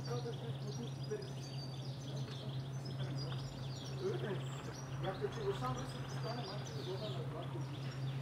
kadar büyük mutluluk verir. Öyle. Yaklaşık o sandığı 8 tane var. Oradan da var.